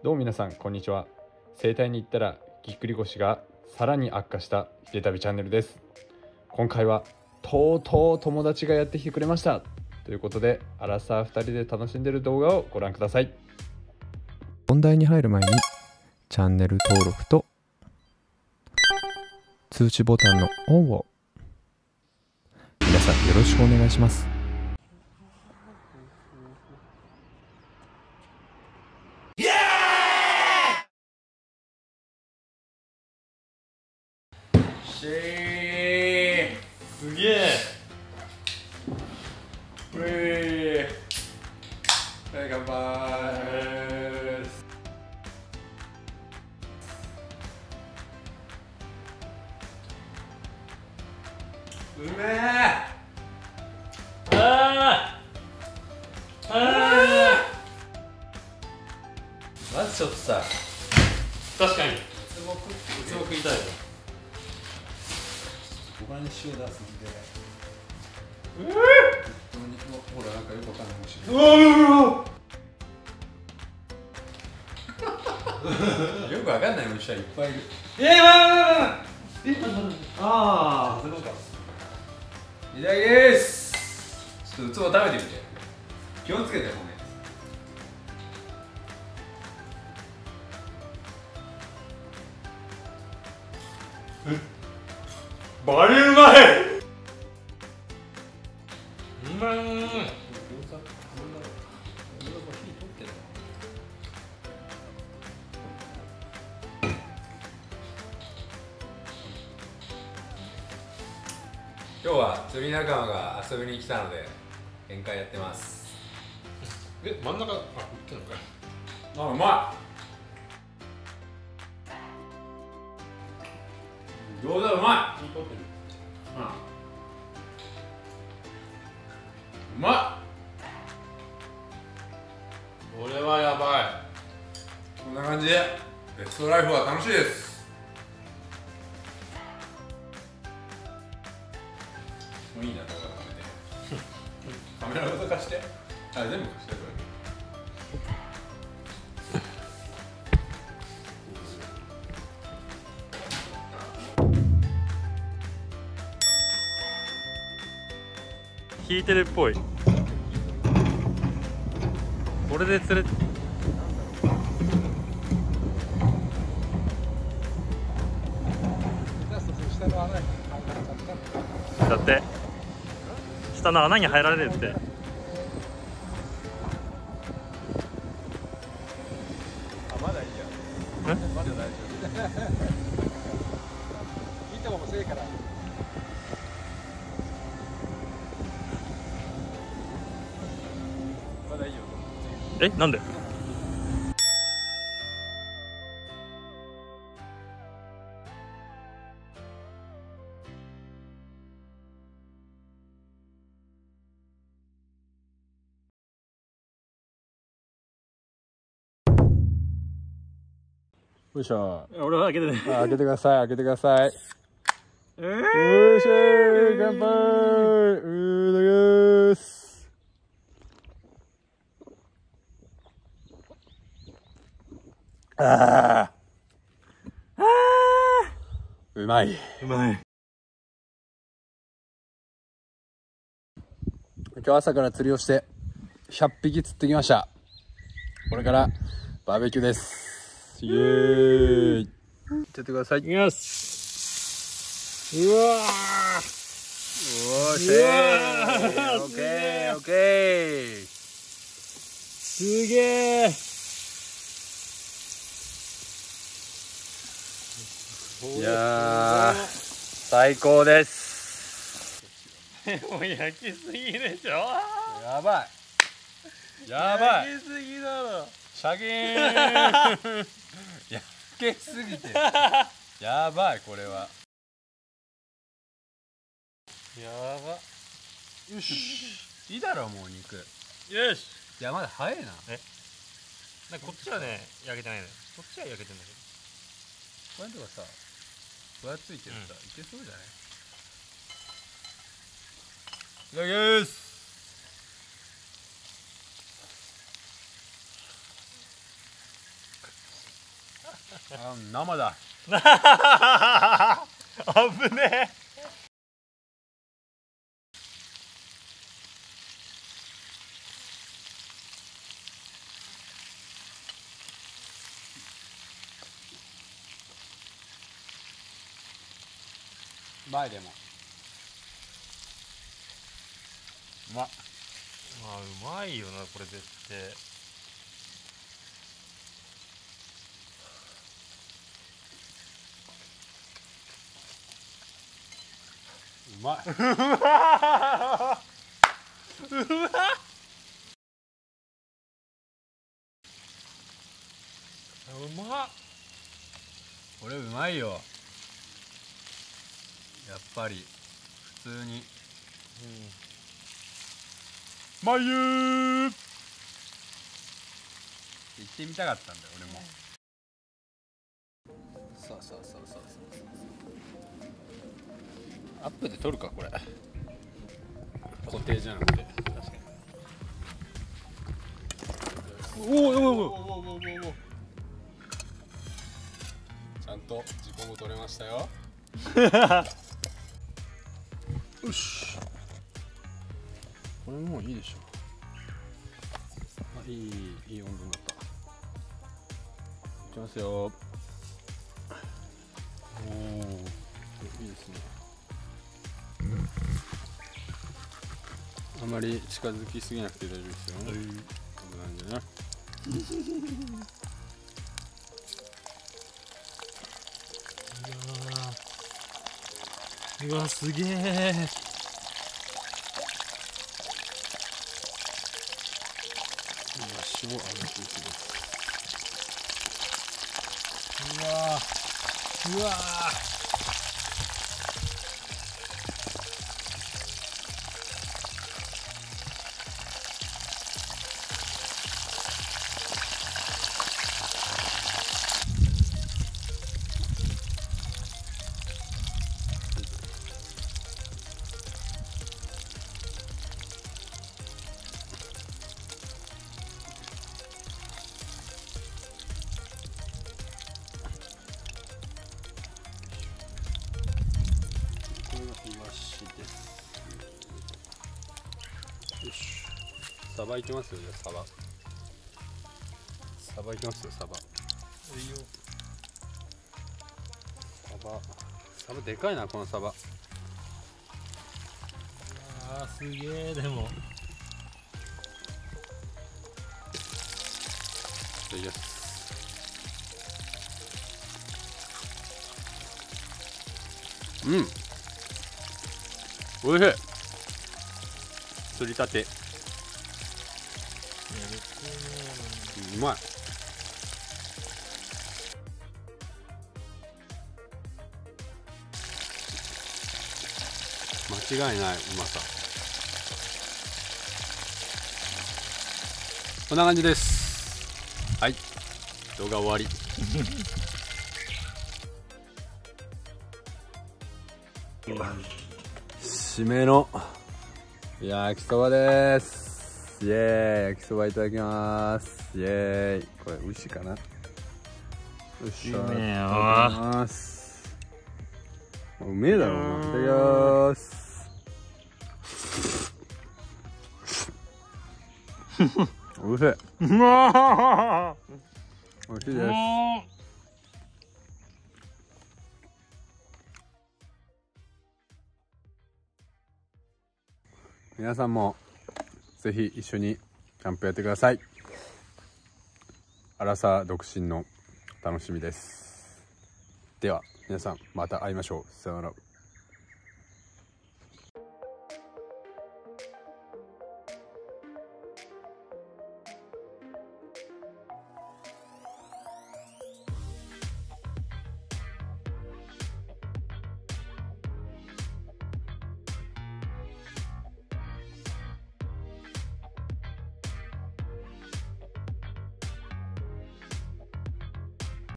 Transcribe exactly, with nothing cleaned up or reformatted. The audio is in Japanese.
どうも皆さんこんにちは。整体に行ったらぎっくり腰がさらに悪化した秀旅チャンネルです。今回はとうとう友達がやってきてくれましたということで、アラサーふたりで楽しんでいる動画をご覧ください。 本題に入る前にチャンネル登録と通知ボタンのオンを皆さんよろしくお願いします。 しーすげえうえーはい乾杯うめえあーあーまずちょっとさ、 確かにウツボ食ウツボ食いたいよ。 他に塩出すんで、 うこの肉もほらなんかよくわかんない虫よくわかんない虫はいっぱいいる。 えー、わあえああそういうことか。いただきです。ちょっとウツボ食べてみて。気をつけてよね。バリうまい。うまい。 餃子、餃子、餃子も火取ってんの？ 今日は釣り仲間が遊びに来たので宴会やってます。 え、真ん中、あ、売ってんのかい。 あ、うまい。餃子うまい。 火取ってる。 うん、うまこれはやばい。 い。こんな感じでベストライフは楽しいです。もういいな、動画カメラカメラごと貸して。あ、全部貸してこれ。 引いてるっぽい。これで釣れだって下の穴に入られるって。 あ、まだいいや。 え？ まだ大丈夫。見た方が遅いから。まだいいよ。 え、なんで？ よいしょ。 俺は開けてね。 あ、開けてください。開けてください。 えよいしょー、乾杯。うーだけーす。ああ。ああ。うまい。 うまい。 今日朝から釣りをしてひゃっぴき釣ってきました。これからバーベキューです。イエーイ。いっちゃってください。 いきます。うわー。 おーしうわー。 オッケーオッケー。 すげー。 いやー最高です。 もう焼きすぎでしょ。 やばいやばい。 焼きすぎだろ。 シャキーン焼けすぎてやばい。これはやば。 よしいいだろもう肉。 よし。 いやまだ早いな。 え、なんかこっちはね焼けてないのよ。こっちは焼けてんだけど。 これとかさ分厚いけどさ、いけそうじゃない？いただきます。 あ、生だ。 あぶねえ。 うまいでも。うまっ。 あ、うまいよなこれ絶対。 うまい。 うわうまっ。 これうまいよ。やっぱり普通に。まゆー。行ってみたかったんだよ俺も。そうそうそうそうそう。アップで撮るかこれ。固定じゃなくて。確かに。おおおおおおおおお。ちゃんと自己も取れましたよ。よし。これもういいでしょ。あ、いいいい温度になった。いきますよ。おお、いいですね。あまり近づきすぎなくて大丈夫ですよ。こんな感じでね。 うわすげえ。 塩あるしですね。 うわうわサバいきますよ。じゃあサバサバいきますよ。サバいいよ。 サバサバでかいなこのサバ。 あーすげえ。でもじゃあいきます。うんおいしい。釣りたてうまい。間違いないうまさ。こんな感じです。はい、動画終わり。締めの焼きそばです。イエーイ。焼きそばいただきます。イエーイ。これ美味しいかな。よっしゃ。いただきます。うめえだろうな。いただきます。おいしい。 うわおいしいです。皆さんもぜひ一緒にキャンプやってください。アラサー独身の楽しみです。では皆さんまた会いましょう。さようなら。